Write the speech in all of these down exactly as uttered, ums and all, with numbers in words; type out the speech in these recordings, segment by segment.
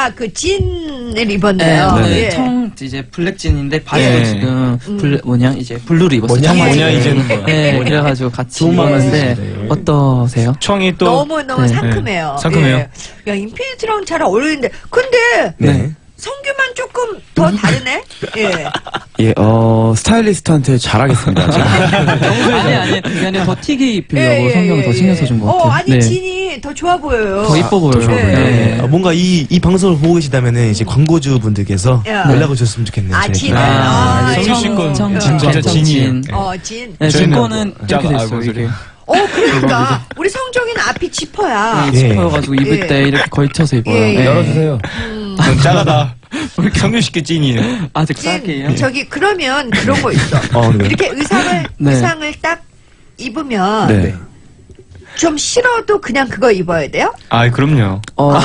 아, 그 진을 입었네요. 네, 예. 청 이제 블랙진인데 바지도 예. 지금 음. 블 뭐냐 이제 블루를 입었어요. 뭐냐, 청바지. 뭐냐 이제는 뭐야. 네, 그래가지고 같이 좋은 마음 입었는데 있으시네. 어떠세요? 청이 또 너무너무 네. 상큼해요. 네. 상큼해요. 예. 야, 인피니트랑 잘 어울리는데. 근데, 네. 성규만 조금 더 다르네? 예. 예, 어, 스타일리스트한테 잘하겠습니다. 아니 아니 그게 아니라 더 튀게 입히려고 예, 예, 성경이 예, 더 신경 써준 것 같아요. 어, 아니, 네. 진이 더 좋아 보여요. 더 이뻐 보여요. 좋아 보여요. 네. 아, 뭔가 이, 이 방송을 보고 계시다면 이제 광고주 분들께서 야. 연락을 주셨으면 좋겠네요. 아, 저희가. 진. 아, 아, 성규 씨 건 청, 진- 진짜 청, 진이에요. 진. 어, 진. 네, 제 저희는 거는 이렇게 아, 됐어요. 뭔 이게 소리야. 어, 그러니까. 우리 성종이는 앞이 지퍼야. 예. 지퍼여가지고 입을 예. 때 이렇게 걸쳐서 입어요. 예, 예. 네. 열어주세요. 전 짜가다. 우리 성규 씨께 찐이에요. 아직 진, 싸게요. 저기, 그러면 그런 거 있어. 어, 네. 이렇게 의상을, 네. 의상을 딱 입으면. 네. 좀 싫어도 그냥 그거 입어야 돼요? 아, 그럼요. 어,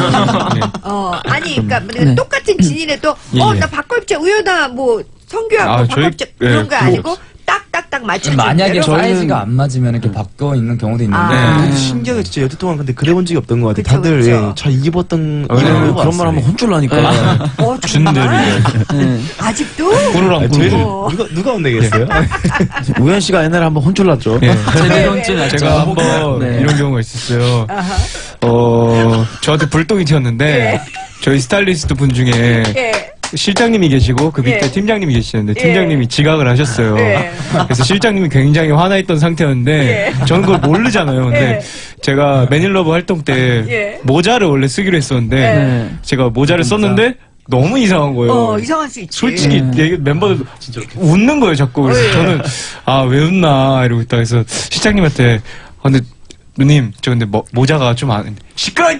어, 아니, 그러니까 네. 똑같은 진이라도, 예, 어, 예. 나 바꿔 입자, 우연아, 뭐, 성규야, 아, 뭐 저희- 바꿔 입자, 예, 그런 거 그거 아니고, 딱딱딱 맞춰주는 만약에 대로. 사이즈가 안 맞으면 이렇게 바꿔 있는 경우도 있는데 아. 근데 신기하게 진짜 여태 동안 근데 그래 본 적이 없던 것 같아요. 그쵸, 다들 그쵸. 예, 잘 입었던 어, 입은 것 그런 말 하면 같습니다. 혼쭐나니까. 어, 준 대로. 정말? 네. 아직도? 꾸르랑 아, 꾸르. 저희는 어. 누가, 누가 혼내겠어요? 우현 씨가 옛날에 한번 혼쭐났죠. 예. 제대로쯤 났죠. 제가 한번 네. 이런 경우가 있었어요. 아하. 어, 저한테 불똥이 튀었는데, 예. 저희 스타일리스트 분 중에 예. 실장님이 계시고, 그 밑에 예. 팀장님이 계시는데, 예. 팀장님이 지각을 하셨어요. 예. 그래서 실장님이 굉장히 화나있던 상태였는데, 예. 저는 그걸 모르잖아요. 근데 예. 제가 매닐러브 활동 때 예. 모자를 원래 쓰기로 했었는데, 예. 네. 제가 모자를 썼는데, 너무 이상한 거예요. 어, 이상할 수 있지. 솔직히 음. 얘기- 멤버들 웃는 거예요 자꾸. 그래서 예. 저는 아 왜 웃나 이러고 있다 그래서 실장님한테 아, 근데 누님 저 근데 뭐, 모자가 좀 안 시끄러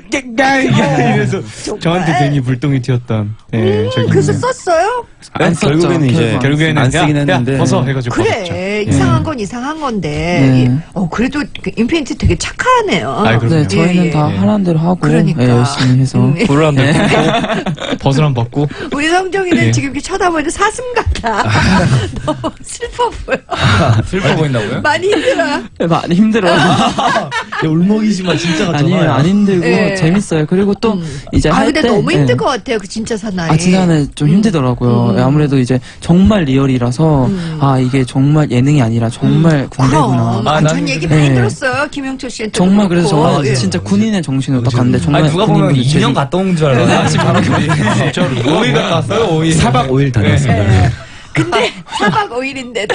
이래서 정말? 저한테 괜히 불똥이 튀었던 예 음, 저기 그래서 있네요. 썼어요? 안 썼죠. 결국에는 이제 결국 결국에는 안 쓰긴 야, 했는데. 야 벗어 해가지고 벗었죠. 그래, 이상한 건 이상한 건데. 네. 예. 어, 그래도 그 인피니트 되게 착하네요. 아이, 그럼요. 네, 저희는 예, 예. 다 예. 하라는 대로 하고 그러니까. 예, 열심히 해서 음, 예. 불을 한 대 꽂고 벗을 한 벗고 우리 성종이는 예. 지금 이렇게 쳐다보는데 사슴 같아. 너무 슬퍼 보여. 슬퍼 보인다고요? 많이 힘들어. 많이 힘들어요. 야, 울먹이지만 진짜 같잖아요. 아니에요, 안 힘들고 예. 재밌어요. 그리고 또 음. 이제 아, 할 근데 때 너무 힘들 예. 것 같아요. 그 진짜 사나이. 아, 진짜는 좀 힘들더라고요. 음. 아무래도 이제 정말 리얼이라서, 음. 아, 이게 정말 예능이 아니라 정말 군대구나. 그럼. 아, 아, 난 전 얘기 근데- 많이 네. 들었어요. 김영철 씨한테. 정말 그래서 그렇고. 저는 예. 진짜 군인의 정신으로 딱 갔는데 정말 아니 누가 보면 군인분들 이 년 제일- 갔다 온 줄 알아요. 진짜로 오 일 갔다 왔어요. 오 일. 사 박 오 일 다녔습니다. 예. 근데 사 박 오 일인데도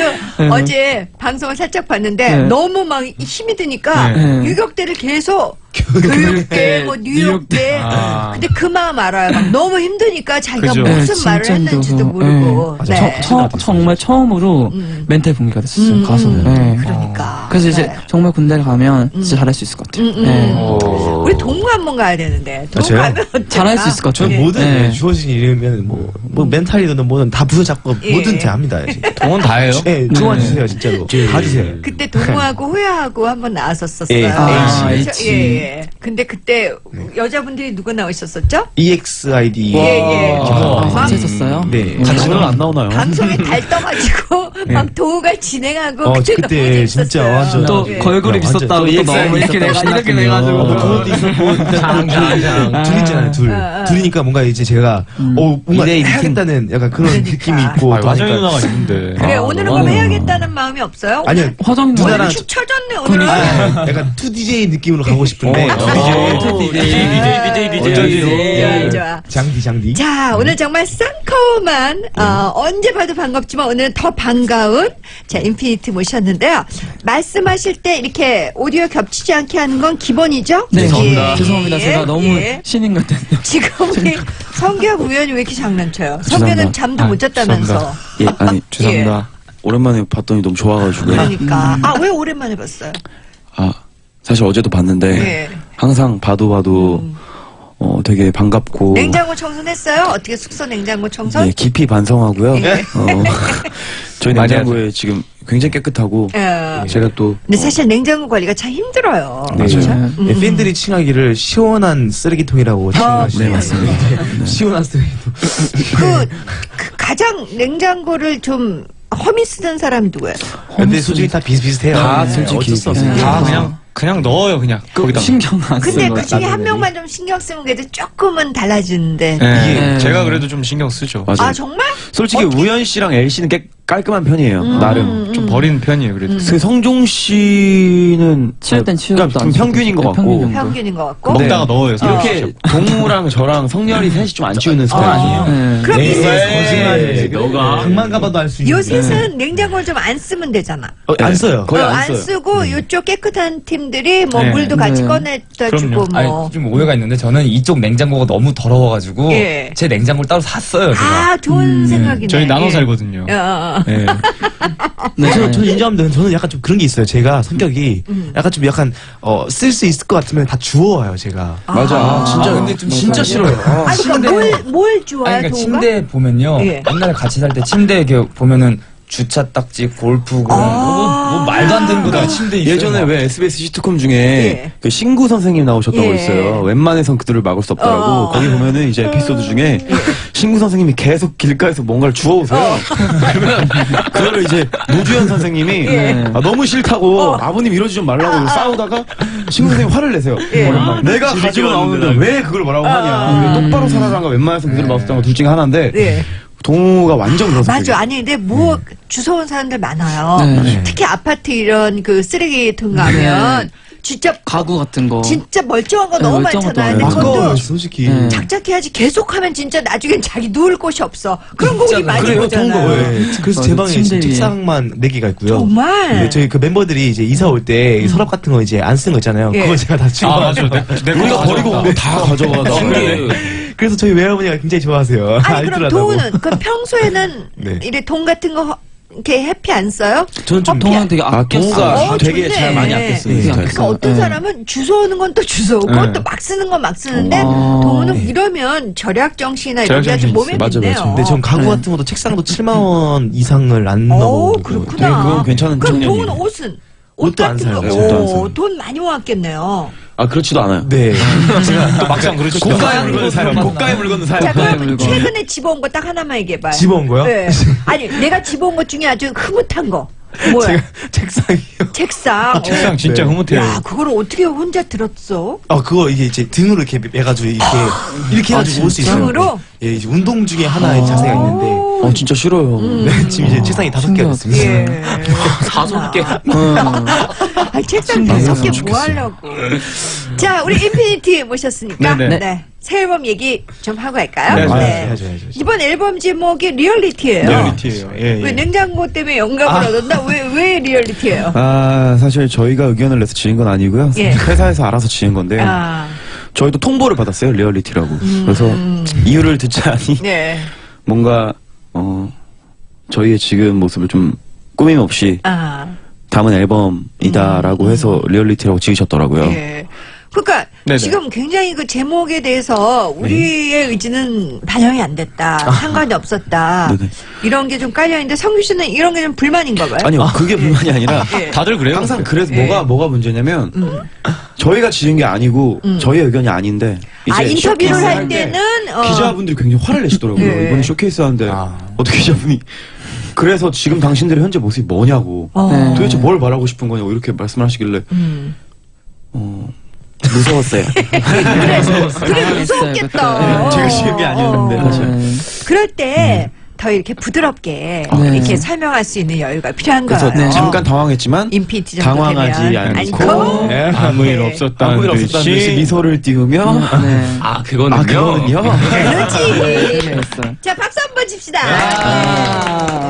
어제 방송을 살짝 봤는데 네. 너무 막 힘이 드니까 네. 유격대를 계속 교육대, 뭐 뉴욕대. 아. 근데 그 마음 알아요. 막 너무 힘드니까 자기가 그죠. 무슨 네, 말을 진짜 했는지도 힘들어서. 모르고. 네. 네. 처, 처, 정말 처음으로 음. 멘탈 붕괴가 됐었어요, 음, 가서. 음. 네. 그러니까. 그래서 이제 네. 정말 군대를 가면 진짜 잘할 수 있을 것 같아요. 음, 음. 네. 어. 우리 동무 한번 가야 되는데. 동무 저요? 가면 어떨까? 잘할 수 있을 것 저 같아요. 뭐든 네. 예, 주어진 일이면 뭐, 뭐 멘탈이든 뭐든 다 부여잡고 예. 뭐든 제 합니다. 동원 다 해요. 예, 도와주세요 진짜로. 다 주세요. 그때 동무하고 호야하고 한번 나왔었었어요. 예, 아, H. H. 예, 예. 근데 그때 여자분들이 누가 나오셨었죠? 이엑스아이디. 예, 예. 아, 막 같이 했었어요? 네. 같이 는안 나오나요? 방송에 달 떠가지고 막 도우가 진행하고 어, 그때, 그때 너무 재밌었어요. 진짜 완전- 또 예. 걸그룹 완전 있었다고 또 또 너무 이렇게 내가 이렇게 돼가지고. 뭐 그것도 있었고 장, 장, 장. 둘 있잖아요 둘 아, 아. 둘이니까 뭔가 이제 제가 어 뭔가 이 대이 미팅. 해야겠다는 약간 그런 그러니까. 느낌이 있고 아, 또 화정이 하니까. 누나가 있는데. 그래 아, 오늘은 너무 그럼 하네요. 해야겠다는 마음이 없어요? 아니요 화정 누나랑 오늘 축 쳐졌네 오늘은. 아, 약간 투 디제이 느낌으로 가고 싶은데 어, 디제이. 디제이, 디제이, 디제이. 좋아, 좋아. 장디 장디 자, 오늘 정말 쌍커만, 어, 언제 봐도 반갑지만 오늘은 더 반가운, 자, 인피니트 모셨는데요. 말씀하실 때 이렇게 오디오 겹치지 않게 하는 건 기본이죠? 네, 예, 죄송합니다. 예, 제가 너무 예. 신인 같았는데. 지금 우리 성규하고 우연히 왜 이렇게 장난쳐요? 성규는 죄송합니다. 잠도 아, 못 잤다면서. 예, 아니, 죄송합니다. 오랜만에 봤더니 너무 좋아가지고. 그러니까. 아, 왜 오랜만에 봤어요? 아, 사실 어제도 봤는데, 예. 항상 봐도 봐도, 어, 되게 반갑고. 냉장고 청소했어요? 어떻게 숙소 냉장고 청소? 예, 깊이 반성하고요. 예. 어, 저희 많이 냉장고에 지금 굉장히 깨끗하고, 어. 제가 또, 근데 사실 냉장고 관리가 참 힘들어요. 네. 그렇죠? 맞아요. 음. 예, 팬들이 칭하기를 시원한 쓰레기통이라고 칭하시죠. 네, 맞습니다. 시원한 쓰레기통. 그, 그 가장 냉장고를 좀 허미 쓰는 사람 누구예요? 근데 솔직히 다 비슷비슷해요. 다 네, 솔직히 어쩔 수 없어요. 네. 다 그냥 그냥 넣어요 그냥 거기다. 신경 안 근데 쓰는 거. 그 중에 한 명만 좀 신경 쓰면 그래도 조금은 달라지는데. 네, 네. 제가 그래도 좀 신경 쓰죠. 맞아요. 아 정말? 솔직히 어떻게- 우연 씨랑 엘 씨는 깨, 깔끔한 편이에요. 나름. 좀 버리는 편이에요 그래도. 그 성종 씨는 치울 땐 치우고 그러니까 좀 평균인 것 같고 평균 정도. 평균인 것 같고. 먹다가 넣어요. 이렇게 동우랑 저랑 성렬이 셋이 좀 안 치우는 스타일 아니에요? 네. 그럼 이 거짓말이지. 너가 방만 가봐도 알 수 있는. 요 셋은 냉장고를 좀 안 쓰면 되잖아. 어, 안 써요. 거의 어, 안 안 써요. 쓰고 요쪽 깨끗한 팀들이 뭐 네. 물도 같이 네. 꺼내다 그럼요. 주고 아니, 뭐. 좀 오해가 있는데 저는 이쪽 냉장고가 너무 더러워가지고 예. 제 냉장고를 따로 샀어요. 제가. 아 좋은 생각이네. 저희 나눠 예. 살거든요. 어, 어. 네. 네. 저는, 저는 인정합니다. 저는 약간 좀 그런 게 있어요. 제가 성격이 음. 약간 좀 약간 어, 쓸 수 있을 것 같으면 다 주워와요. 제가. 맞아. 아, 진짜 근데 좀 진짜 싫어요. 아니 그러니까 뭘, 뭘 좋아해 아니, 그러니까 동우가? 침대 보면요. 예. 옛날에 같이 살 때 침대 이렇게 보면은 주차 딱지, 골프 그런 아. 뭐, 뭐 말도 안 되는 거다 침대 있어요. 예전에 막. 왜 에스비에스 시트콤 중에 예. 그 신구 선생님 나오셨다고 예. 있어요. 웬만해선 그들을 막을 수 없더라고. 어. 거기 보면은 이제 에피소드 중에 신구 선생님이 계속 길가에서 뭔가를 주워오세요. 그러면 그거를 이제 노주현 선생님이 예. 아, 너무 싫다고 어. 아버님 이러지 좀 말라고 아, 아. 싸우다가 신구 선생님 화를 내세요. 예. 내가 가지고 나오는데 왜 그걸 뭐라고 하냐. 아. 똑바로 살아라가 웬만해선 그들을 막을 수 없다는 거둘 중에 하나인데 예. 동우가 완전 그런 성격이에요. 맞아. 아니 근데 뭐 주워온 사람들 많아요. 네. 특히 아파트 이런 그 쓰레기통 가면 진짜 가구 같은 거. 진짜 멀쩡한 거 네, 너무 멀쩡한 것도 많잖아요. 근데 많아요. 그것도 아까워요, 솔직히. 네. 착착해야지 계속하면 진짜 나중엔 자기 누울 곳이 없어. 그런 거 우리 많이 그래요, 보잖아요. 통거. 예. 그래서 제 맞아, 방에 침대 위에. 책상만 네 개가 있고요. 정말? 네, 저희 그 멤버들이 이제 이사 올 때 서랍 같은 거 이제 안 쓰는 거 있잖아요. 예. 그거 제가 다 치워. 아 맞아. 내, 내 우리가 거 버리고 온 거 다 가져가. 나 그래. 그래서 저희 외할머니가 굉장히 좋아하세요. 아니 그럼 알뜰하다고. 동우는 그 평소에는 네. 이래 돈 같은 거 허- 이렇게 해피 안 써요? 저는 좀 동안 되게 아, 아껴 동우가 어, 되게 좋네. 잘 많이 아껴 쓰는 네. 스타일. 그러니까 어떤 네. 사람은 주워오는 건 또 주워오고 네. 또 막 쓰는 건 막 쓰는데 어. 동우는 이러면 절약 정신이나 이런 게 아주 절약 몸에 정신이 밴네요. 있어요. 근데 전 가구 같은 것도 책상도 칠만 원 이상을 안 오, 넘어오고. 그렇구나. 되게 그건 괜찮은 그럼 청년이에요. 동우는 옷은? 옷 옷도 안 같은 사요. 거. 네, 옷도 안 오, 사요. 돈 많이 모았겠네요. 아 그렇지도 않아요. 네. 또 막상 그러지. 고가의 물건을 사요. 고가의 물건을 사요. 자, 그럼 물건. 최근에 집어온 거 딱 하나만 얘기해봐요. 집어온 거요? 네. 아니, 내가 집어온 것 중에 아주 흐뭇한 거. 뭐야? 제가 책상이요. 책상. 책상 진짜 네. 흐뭇해요. 야, 그걸 어떻게 혼자 들었어? 아 그거 이게 이제 등으로 이렇게 매가지고 이렇게 이렇게 해가지고 올 수 있어요. 등으로? 예, 이제 운동 중에 하나의 자세가 있는데. 어 진짜 싫어요. 네, 지금 이제 책상이 다섯 개가 됐습니다. 예. 다섯 개. 아, 책상 다섯 개 뭐 하려고. 자, 우리 인피니티 모셨으니까. 네네. 네. 새 앨범 얘기 좀 하고 갈까요? 네, 아, 네. 해야죠, 해야죠. 이번 앨범 제목이 리얼리티예요. 리얼리티예요. 예, 왜 예. 냉장고 때문에 영감을 얻었나? 왜, 왜 리얼리티예요? 아 사실 저희가 의견을 내서 지은 건 아니고요. 예. 회사에서 알아서 지은 건데 아, 저희도 통보를 받았어요. 리얼리티라고. 그래서 이유를 듣자니 네. 뭔가 어 저희의 지금 모습을 좀 꾸밈 없이 아, 담은 앨범이다라고 해서 리얼리티라고 지으셨더라고요. 예. 그러니까 네네. 지금 굉장히 그 제목에 대해서 우리의 의지는 반영이 안 됐다. 상관이 없었다. 네네. 이런 게 좀 깔려 있는데 성규 씨는 이런 게 좀 불만인가 봐요. 아니요, 그게 불만이 아니라 예. 다들 그래요. 항상 그래서 예. 뭐가 뭐가 문제냐면 저희가 지은 게 아니고 저희의 의견이 아닌데 이제 아, 인터뷰를 쇼케이스 할 때 때는 어. 기자분들이 굉장히 화를 내시더라고요. 예. 이번에 쇼케이스 하는데 아. 어떻게 기자분이 그래서 지금 당신들의 현재 모습이 뭐냐고 어. 네. 도대체 뭘 말하고 싶은 거냐고 이렇게 말씀을 하시길래 음. 어, 무서웠어요. 그래, 그래 무서웠겠다. 그때. 제가 지은 게 아니었는데, 어. 사실. 네. 그럴 때 더 이렇게 부드럽게 네. 이렇게 설명할 수 있는 여유가 필요한 그래서 거예요. 잠깐 당황했지만 인피니티 정도 당황하지 되면. 않고 않고. 예. 아무 일 네. 없었다는 아무 일 없었다는 듯이 듯이 미소를 띄우며 네. 아 그거는요. 아 그거는요. 그렇지. 그랬어요. 자, 박수 한번 칩시다. 아.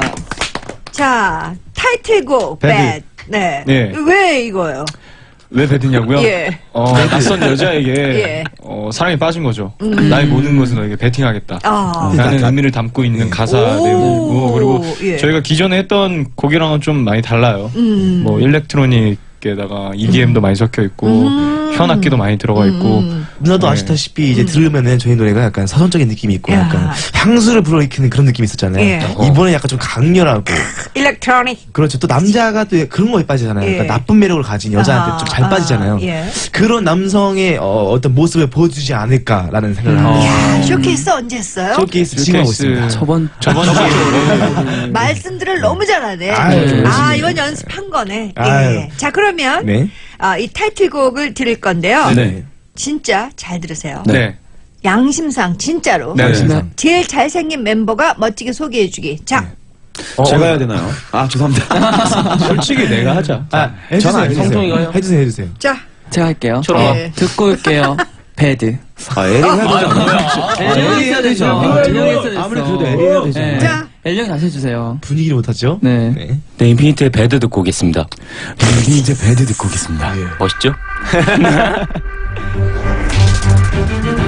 자, 타이틀곡 배드. 배드. 네. 네. 왜 이거예요? 왜 배드냐고요? 예. 어, 낯선 여자에게 예. 어, 사랑에 빠진 거죠. 나의 모든 것을 너에게 베팅하겠다. 아. 라는 의미를 담고 있는 가사 오. 내용이고 그리고 예. 저희가 기존에 했던 곡이랑은 좀 많이 달라요. 음. 뭐 일렉트로닉에다가 이디엠도 많이 섞여 있고 음. 현악기도 많이 들어가 있고 음. 누나도 네. 아시다시피 이제 들으면은 저희 노래가 약간 서정적인 느낌이 있고 야. 약간 향수를 불어일으키는 그런 느낌이 있었잖아요. 예. 이번에 약간 좀 강렬하고 일렉트로닉. 그렇죠. 또 남자가 또 그런 거에 빠지잖아요. 예. 그러니까 나쁜 매력을 가진 여자한테 아, 좀 잘 빠지잖아요. 아, 예. 그런 남성의 어, 어떤 모습을 보여주지 않을까라는 생각을 합니다. 야, 쇼케이스 언제 했어요? 쇼케이스 지금 하고 있습니다. 저번 저번 주에 말씀들을 너무 잘하네. 아유, 아, 열심히. 이건 연습한 거네. 예. 아유. 자, 그러면 네. 아, 이 타이틀곡을 들을 건데요. 네. 진짜 잘 들으세요. 네. 양심상 진짜로 네. 네. 제일 잘생긴 멤버가 멋지게 소개해주기. 자, 제가 해야 되나요? 아, 죄송합니다. 솔직히 내가 하자. 아, 해주세요. 저는 해주세요. 성통이가요? 해주세요, 해주세요. 자, 제가 할게요. 네. 듣고 올게요. 배드. 아, 에릭 해야 되지 않나요? 엘령이 해야 되죠. 엘령이 해야 되죠. 아무래도 그래도 에릭 해야 되죠. 네. 자. 엘령이 다시 해주세요. 분위기를 못하죠? 네. 네. 네, 인피니트의 배드 듣고 오겠습니다. 이제 배드 듣고 오겠습니다. 멋있죠?